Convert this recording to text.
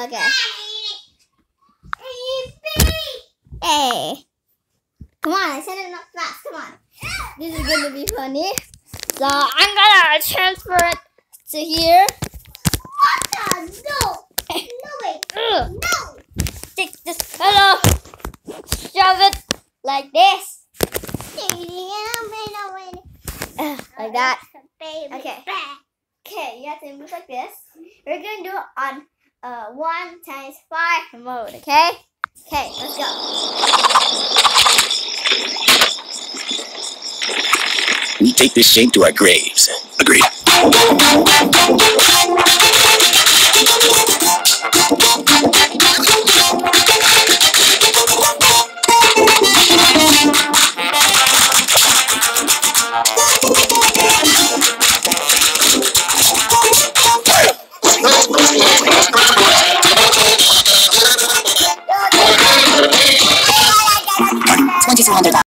Okay. Hey. Come on, send it up fast. Come on. This is going to be funny. So I'm going to transfer it to here. No. No way. No. Take this pillow. Shove it like this. Like that. Okay. Okay, you have to move like this. We're going to do it on 1 times 5 mode, okay? Okay, let's go. We take this shame to our graves. Agreed. $2,200.